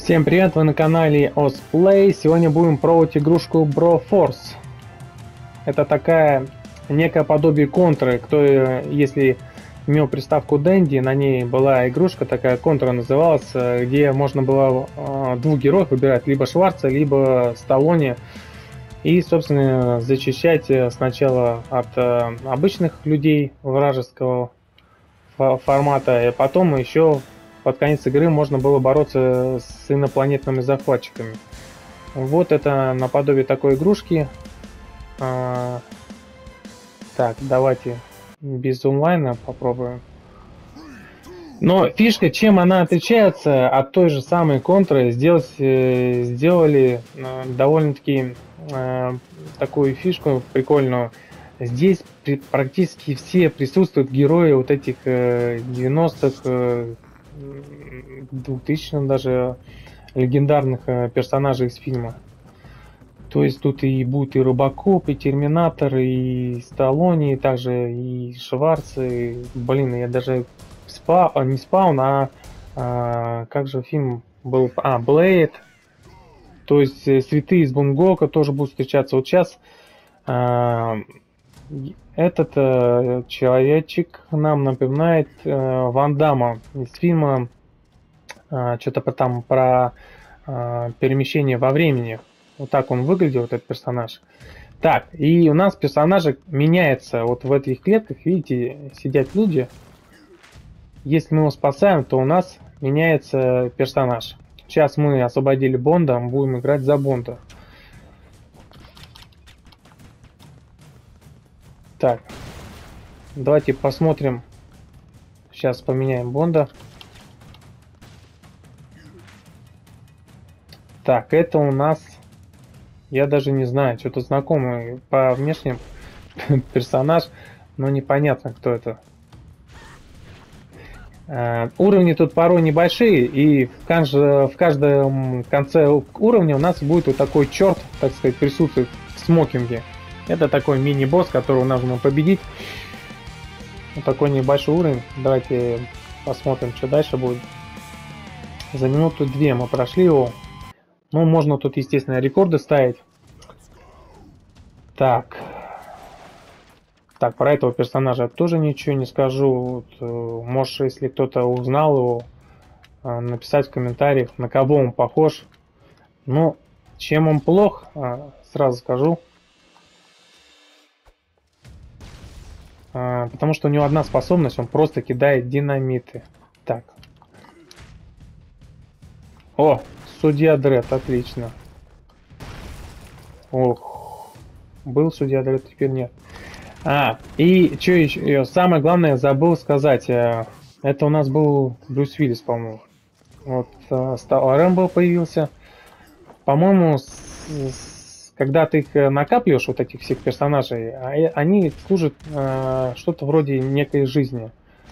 Всем привет, вы на канале Osplay. Сегодня будем пробовать игрушку Broforce. Это такая некое подобие контры. Если имел приставку Dendy, на ней была игрушка, такая контра называлась, где можно было двух героев выбирать, либо Шварца, либо Сталлоне. И, собственно, зачищать сначала от обычных людей вражеского формата, и потом еще под конец игры можно было бороться с инопланетными захватчиками. Вот это наподобие такой игрушки. Так, давайте без онлайна попробуем. Но фишка, чем она отличается от той же самой контры, сделали довольно-таки такую фишку прикольную. Здесь практически все присутствуют герои вот этих 90-х, 2000-х даже легендарных персонажей из фильма. То есть тут и будет и Робокоп, и Терминатор, и Сталлоне, и также и Шварц, и, блин, я даже не Спаун, как же фильм был, Блейд. То есть святые из Бунгока тоже будут встречаться. Вот сейчас этот человечек нам напоминает Ван Дамма из фильма что-то там про перемещение во времени. Вот так он выглядел, этот персонаж. Так, и у нас персонажи меняется. Вот в этих клетках, видите, сидят люди. Если мы его спасаем, то у нас меняется персонаж. Сейчас мы освободили Бонда, мы будем играть за Бонда. Так, давайте посмотрим. Сейчас поменяем Бонда. Так, это у нас... Я даже не знаю, что-то знакомый по внешним персонаж, но непонятно, кто это. Уровни тут порой небольшие, и в каждом конце уровня у нас будет вот такой черт, так сказать, присутствует в смокинге. Это такой мини-босс, которого нужно победить. Вот такой небольшой уровень. Давайте посмотрим, что дальше будет. За минуту 2 мы прошли его. Ну, можно тут, естественно, рекорды ставить. Так, про этого персонажа тоже ничего не скажу. Вот, может, если кто-то узнал его, написать в комментариях, на кого он похож. Ну, чем он плох, сразу скажу. Потому что у него одна способность, он просто кидает динамиты. Так. О, судья Дред, отлично. Ох, был судья Дред, теперь нет. И что еще? Самое главное, забыл сказать. Это у нас был Брюс Уиллис, по-моему. Вот Рэмбо появился. По-моему, когда ты их накапливаешь, вот этих всех персонажей, они служат что-то вроде некой жизни.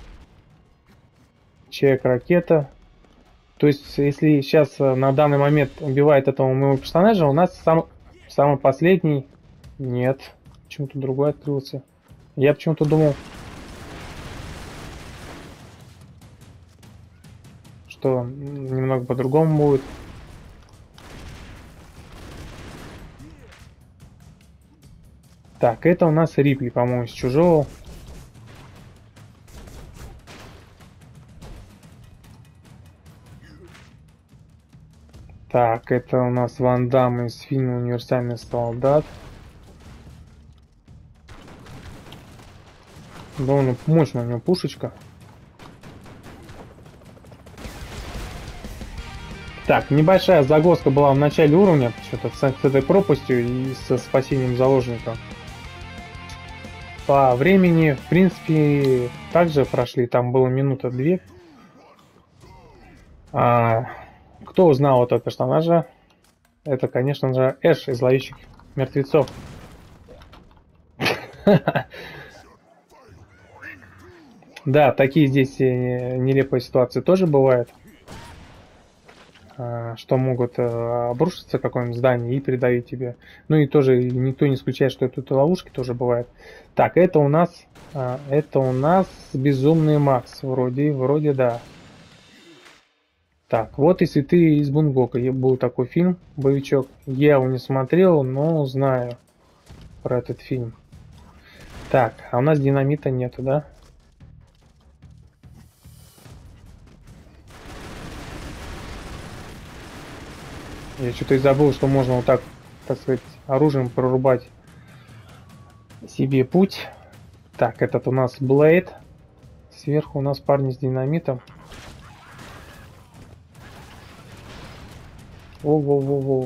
Человек-ракета. То есть, если сейчас на данный момент убивает этого моего персонажа, у нас самый последний... Нет. Почему-то другой открылся. Я почему-то думал, что немного по-другому будет. Так, это у нас Рипли, по-моему, из Чужого. Так, это у нас Ван Дамм из фильма «Универсальный солдат». Довольно мощная у него пушечка. Так, небольшая загвоздка была в начале уровня, что-то с этой пропастью и со спасением заложника. По времени, в принципе, также прошли, там было минута 2. Кто узнал этого персонажа? Это, конечно же, Эш из «Ловящих мертвецов». Да, такие здесь нелепые ситуации тоже бывают, что могут обрушиться какое-нибудь здание и придавить тебе. Ну и тоже никто не исключает, что тут ловушки тоже бывают. Так, это у нас Безумный Макс, вроде да. Так, вот если ты из Бунгока, был такой фильм, боевичок. Я его не смотрел, но знаю про этот фильм. Так, а у нас динамита нету, да? Я что-то и забыл, что можно вот так сказать, оружием прорубать себе путь. Так, этот у нас Блейд. Сверху у нас парни с динамитом. Воу-воу-воу-воу.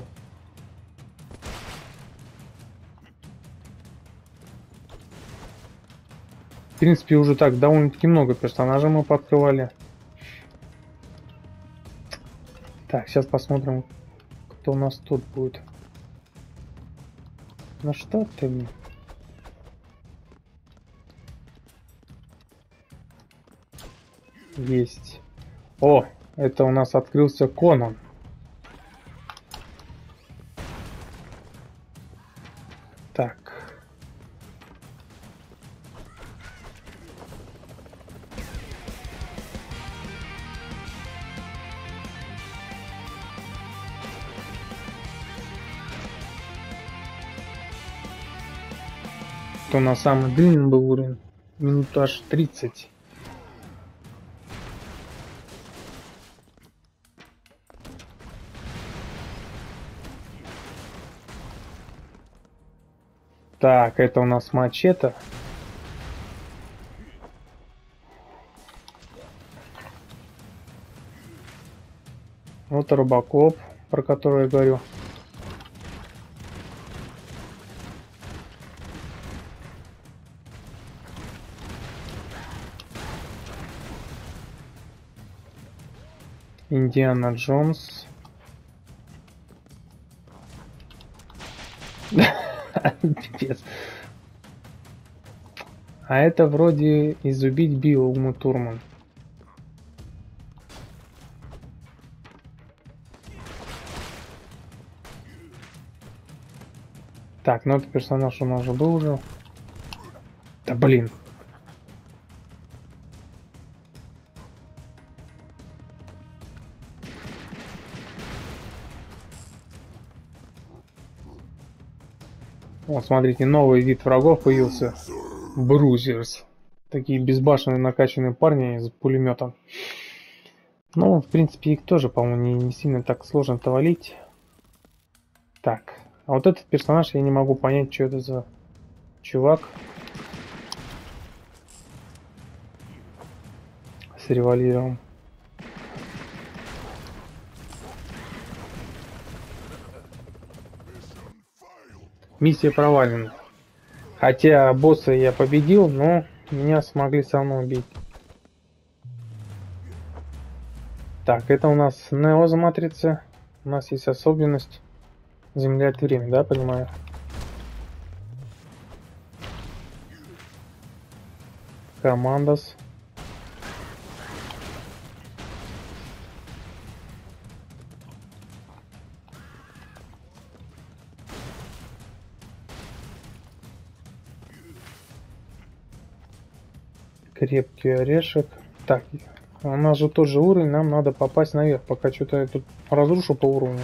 В принципе, уже так довольно-таки много персонажей мы пооткрывали. Так, сейчас посмотрим, кто у нас тут будет. Ну что ты? Есть. О, это у нас открылся Конан. Так. То на самый длинный был уровень. Минут аж 30. Так, это у нас мачете. Вот Робокоп, про который я говорю. Индиана Джонс. Пипец. А это вроде из «Убить Билла» Умы Турман. Так, ну этот персонаж у нас уже был уже. Да блин. Вот, смотрите, новый вид врагов появился. Брузерс. Такие безбашенные накачанные парни с пулеметом. Ну, в принципе, их тоже, по-моему, не сильно так сложно-то валить. Так, а вот этот персонаж я не могу понять, что это за чувак. С револьвером. Миссия провалена. Хотя босса я победил, но меня смогли со мной убить. Так, это у нас Нео за матрица. У нас есть особенность замедлять время, да, понимаю? Командос. Крепкий орешек. Так, у нас же тот же уровень, нам надо попасть наверх, пока что-то я тут разрушу по уровню.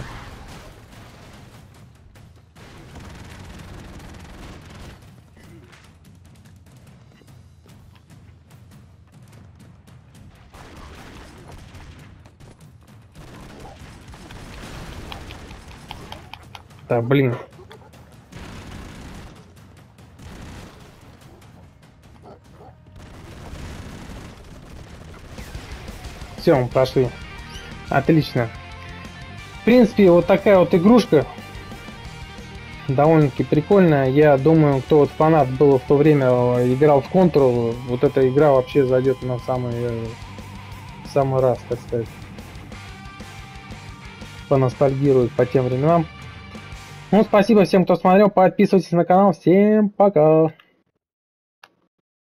Да, блин. Все, мы прошли. Отлично. В принципе, вот такая вот игрушка. Довольно-таки прикольная. Я думаю, кто вот фанат был в то время, играл в Control, вот эта игра вообще зайдет на самый раз, так сказать. Поностальгирует по тем временам. Ну, спасибо всем, кто смотрел. Подписывайтесь на канал. Всем пока.